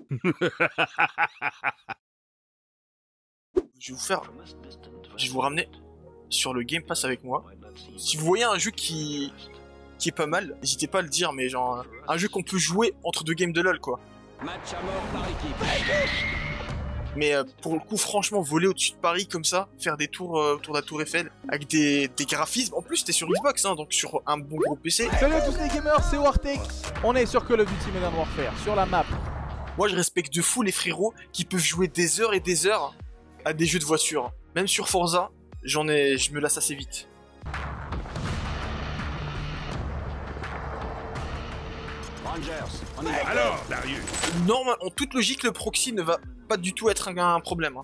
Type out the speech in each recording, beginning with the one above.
Je vais vous ramener sur le Game Pass avec moi. Si vous voyez un jeu qui est pas mal, n'hésitez pas à le dire, mais genre un jeu qu'on peut jouer entre deux games de LoL quoi. Match à mort par équipe. Mais pour le coup, franchement, voler au-dessus de Paris comme ça, faire des tours autour de la Tour Eiffel, avec des graphismes, en plus t'es sur Xbox, hein, donc sur un bon gros PC. Salut à tous les gamers, c'est Wartech. On est sur Call of Duty Modern Warfare, sur la map. Moi je respecte de fou les frérots qui peuvent jouer des heures et des heures à des jeux de voiture. Même sur Forza, je me lasse assez vite. Alors, Darius, Normalement, en toute logique, le proxy ne va pas du tout être un problème. Hein.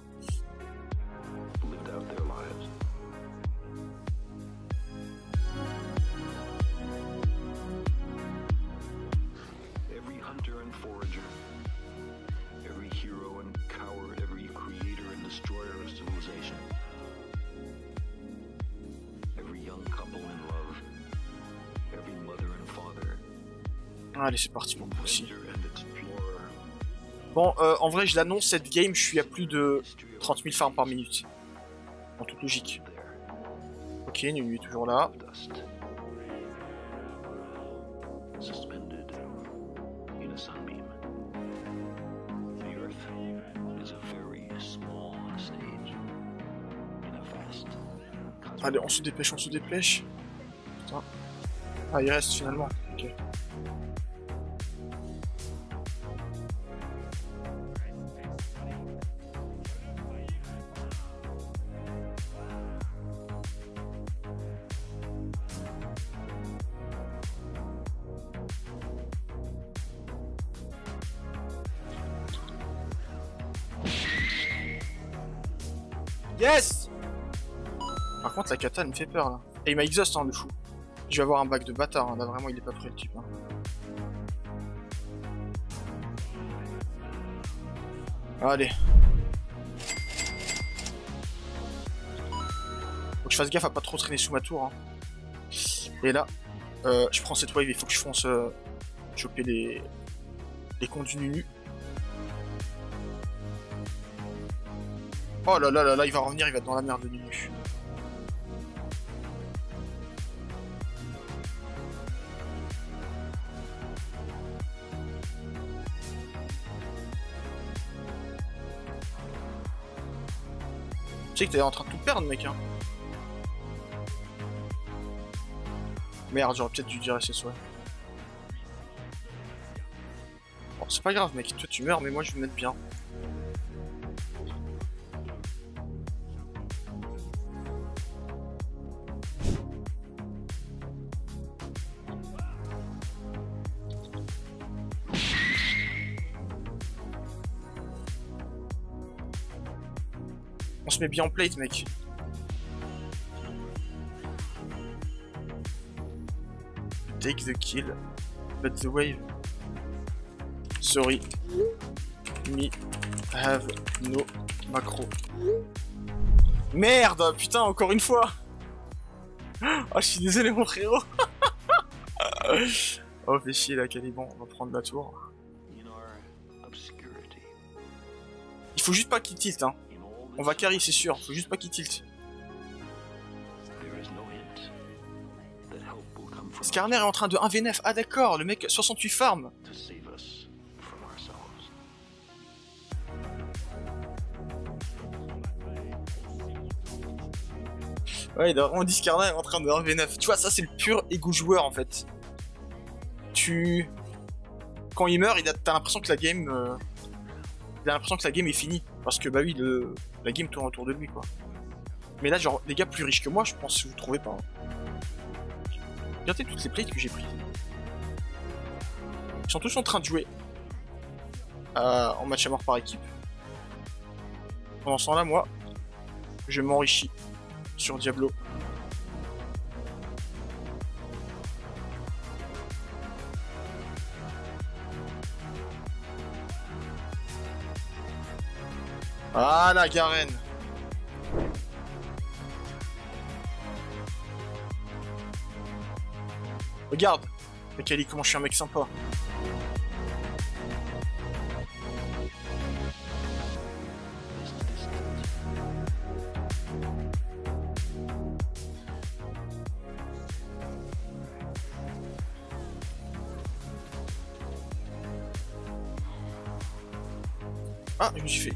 Allez, c'est parti pour le proxy. Bon, en vrai, je l'annonce, cette game, je suis à plus de 30 000 farms par minute. En toute logique. Ok, Nunu est toujours là. Allez, on se dépêche, on se dépêche. Putain. Ah, il reste finalement. Ok. Yes! Par contre la kata me fait peur là. Et il m'a exhaust hein, le fou. Je vais avoir un bac de bâtard, hein. Là vraiment il est pas prêt le type. Hein. Allez. Faut que je fasse gaffe à pas trop traîner sous ma tour. Hein. Et là, je prends cette wave, il faut que je fonce choper les cons du Nunu. Oh là là là là, il va revenir, il va être dans la merde, le Nunu. Tu sais que t'es en train de tout perdre, mec, hein. Merde, j'aurais peut-être dû dire SSO. Bon, c'est pas grave, mec, toi tu meurs, mais moi je vais me mettre bien. On se met bien en plate, mec. Take the kill, but the wave. Sorry. Me have no macro. Merde, putain, encore une fois. Oh, je suis désolé, mon frérot. Oh, fais chier là, Caliban, on va prendre la tour. Il faut juste pas qu'il tilte, hein. On va carry, c'est sûr, faut juste pas qu'il tilte. Skarner est en train de 1v9. Ah d'accord, le mec 68 farm. Ouais, on dit Skarner est en train de 1v9. Tu vois, ça c'est le pur ego joueur en fait. Quand il meurt, t'as l'impression que la game... il a l'impression que la game est finie. Parce que bah oui, la game tourne autour de lui quoi. Mais là, genre, les gars plus riches que moi, je pense que vous trouvez pas. Hein. Regardez toutes les plates que j'ai prises. Ils sont tous en train de jouer en match à mort par équipe. Pendant ce temps-là, moi, je m'enrichis sur Diablo. Ah la Garen. Regarde, Kali, comment je suis un mec sympa. Ah, je me suis fait.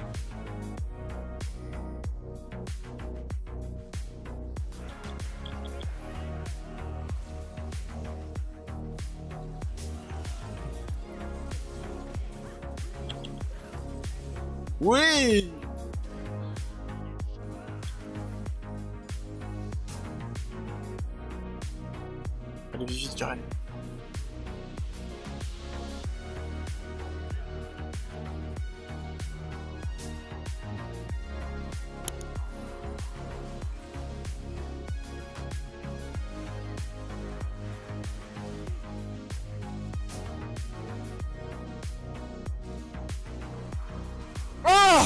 Oui! Allez, vite, Karen. Ah!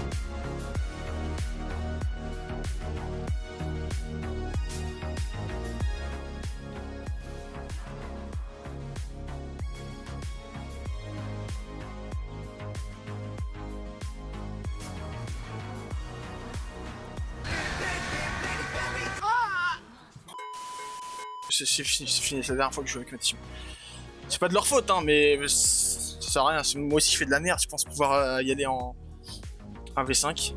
C'est fini, c'est la dernière fois que je joue avec ma team. C'est pas de leur faute, hein, mais ça sert à rien. Moi aussi, je fais de la merde. Je pense pouvoir y aller en 1v5.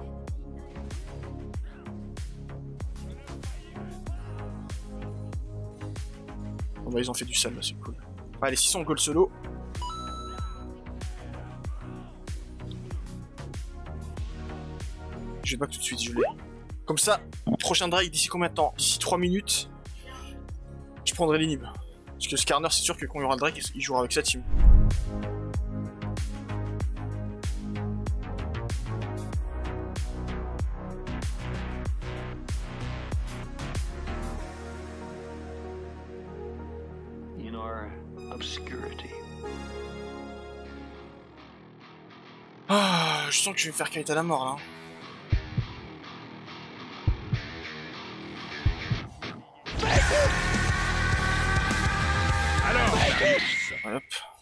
Bon bah, ils ont fait du sale, là, c'est cool. Allez, 600 gold solo. Je vais back tout de suite, je l'ai. Comme ça, prochain drag d'ici combien de temps? D'ici 3 minutes. Je prendrai l'inhib. Parce que Skarner, c'est sûr que quand il y aura le drag, il jouera avec sa team. In our obscurity. Ah, je sens que je vais me faire kite à la mort là. Hop.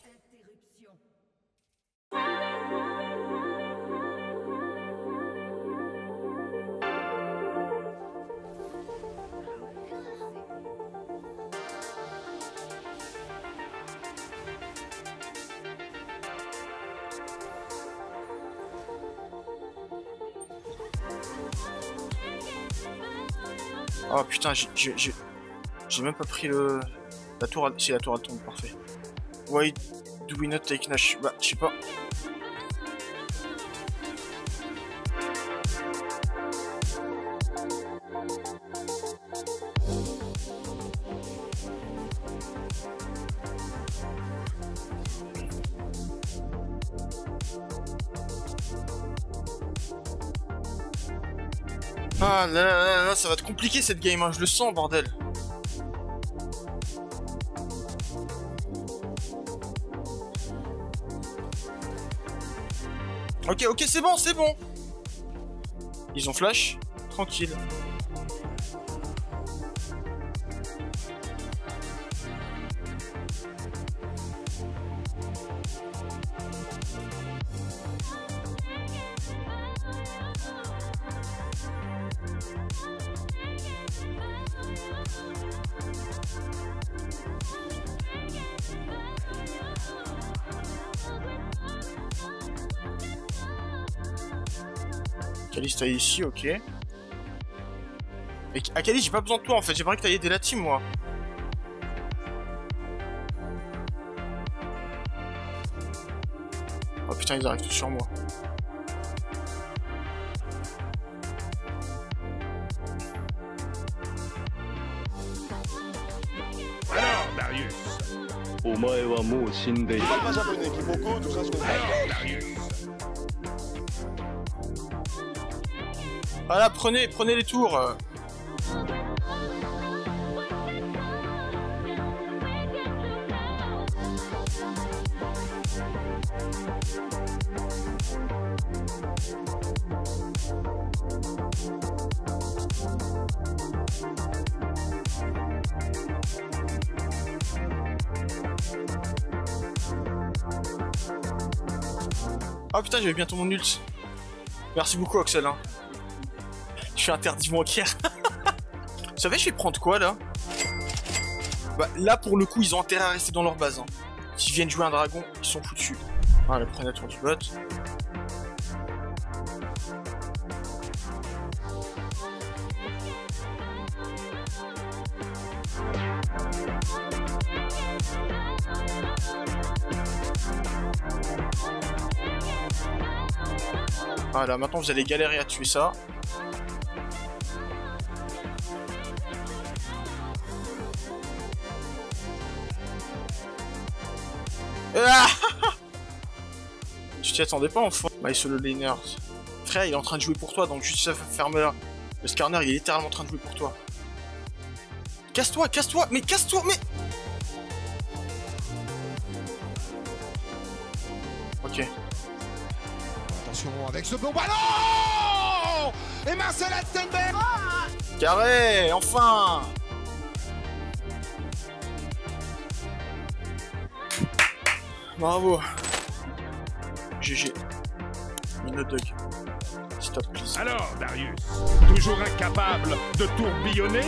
Oh putain, j'ai même pas pris le... La tour, si la tour elle tombe, parfait. Why do we not take Nash? Bah, je sais pas. Ah là, ça va être compliqué cette game, hein, je le sens, bordel. Ok, c'est bon, c'est bon. Ils ont flash, tranquille. Kalista est ici, ok. Et Akali, j'ai pas besoin de toi en fait, j'aimerais que t'ailles aider la team moi. Oh putain, ils arrivent tous sur moi. Alors, Darius. Tu parles pas japonais, Kiboko, tout ça, je comprends. Alors, Darius. Voilà, prenez les tours. Oh putain, j'avais bientôt mon ult. Merci beaucoup Axel, hein. Je suis interdit bancaire. Vous savez, je vais prendre quoi là? Bah là pour le coup, ils ont intérêt à rester dans leur base. Hein. S'ils viennent jouer un dragon, ils sont foutus. Ah, le premier tour du bot. Voilà, maintenant vous allez galérer à tuer ça. Ah tu t'y attendais pas enfin. My solo laner. Frère, il est en train de jouer pour toi, donc juste ferme-la. Le Skarner, il est littéralement en train de jouer pour toi. Casse-toi, casse-toi, mais casse-toi, mais... Ok. Attention avec ce bon ballon. Et Marcel Attenberg. Carré, enfin. Bravo. GG. Une hot dog. Stop, please. Alors, Darius, toujours incapable de tourbillonner?